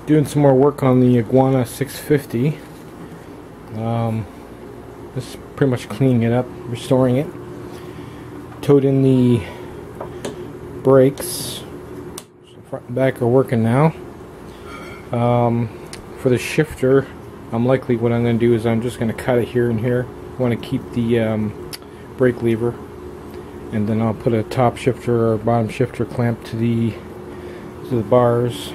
Doing some more work on the Iguana 650. This is pretty much cleaning it up, restoring it. Towed in the brakes. Front and back are working now. For the shifter, what I'm going to do is I'm just going to cut it here and here. I want to keep the brake lever, and then I'll put a top shifter or bottom shifter clamp to the bars.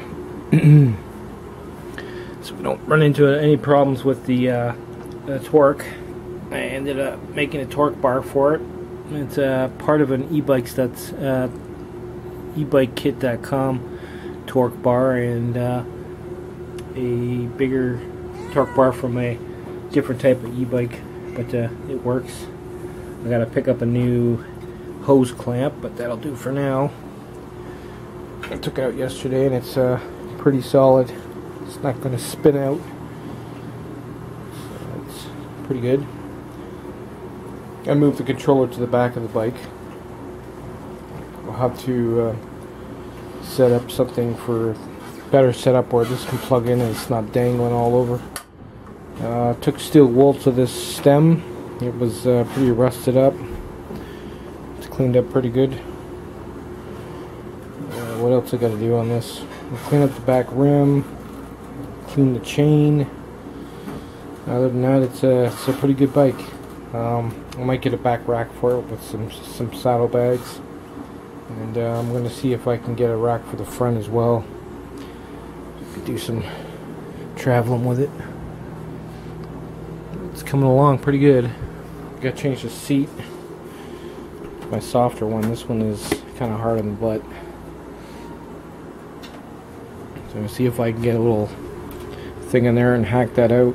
So we don't run into any problems with the torque. I ended up making a torque bar for it. It's part of an e-bikes that's ebikekit.com torque bar, and a bigger torque bar from a different type of e-bike, but it works. I gotta pick up a new hose clamp, but that'll do for now. I took it out yesterday and it's pretty solid. It's not going to spin out, so it's pretty good. I moved the controller to the back of the bike. I'll have to set up something for better setup where this can plug in and it's not dangling all over. Took steel wool to this stem. It was pretty rusted up. It's cleaned up pretty good. What else I got to do on this? I'll clean up the back rim, clean the chain. Other than that, it's a pretty good bike. I might get a back rack for it with some saddlebags, and I'm going to see if I can get a rack for the front as well. Could do some traveling with it. It's coming along pretty good. Got to change the seat. My softer one. This one is kind of hard on the butt. So I'm going to see if I can get a little thing in there and hack that out.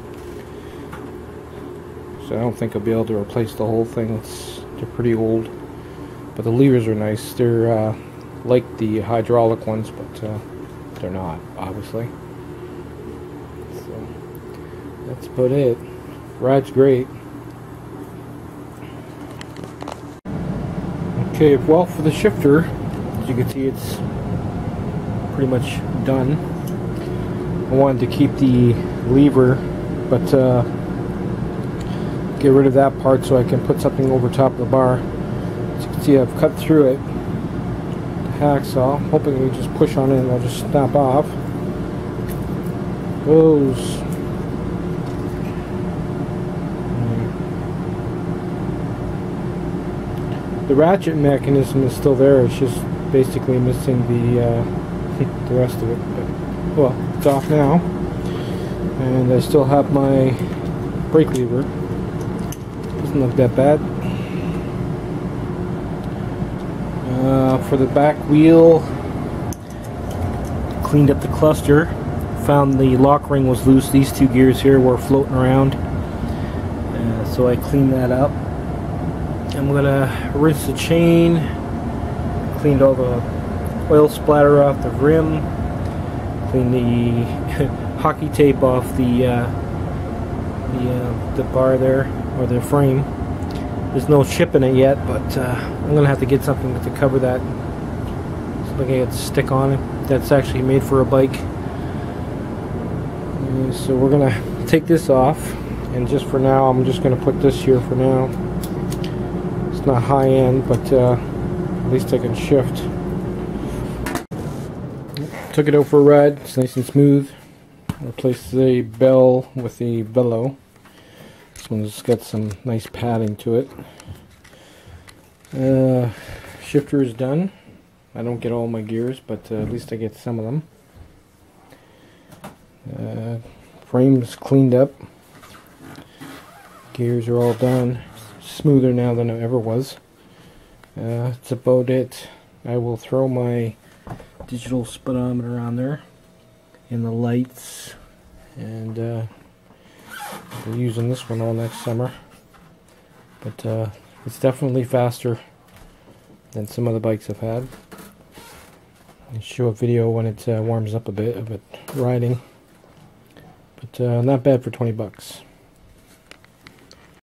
So I don't think I'll be able to replace the whole thing. They're pretty old, but the levers are nice. They're like the hydraulic ones, but they're not, obviously. So that's about it. Ride's great. Okay, well, for the shifter, as you can see, it's pretty much done. I wanted to keep the lever, but get rid of that part so I can put something over top of the bar. As you can see, I've cut through it. The hacksaw, hoping we just push on it and it'll just snap off. Those. The ratchet mechanism is still there. It's just basically missing the the rest of it. But, well, it's off now, and I still have my brake lever. Doesn't look that bad. For the back wheel, cleaned up the cluster. Found the lock ring was loose. These two gears here were floating around, so I cleaned that up. I'm gonna rinse the chain. Cleaned all the oil splatter off the rim. Clean the hockey tape off the bar there, or the frame. There's no chip in it yet, but I'm gonna have to get something to cover that. So like I got stick on it. That's actually made for a bike. And so we're gonna take this off, and just for now, I'm just gonna put this here for now. It's not high end, but at least I can shift. Took it out for a ride. It's nice and smooth. Replaced the bell with the bellow. This one's got some nice padding to it. Shifter is done. I don't get all my gears, but at least I get some of them. Frame's cleaned up. Gears are all done. Smoother now than it ever was. That's about it. I will throw my digital speedometer on there and the lights, and I'll be using this one all next summer, but it's definitely faster than some of the bikes I've had. I'll show a video when it warms up a bit of it riding, but not bad for $20.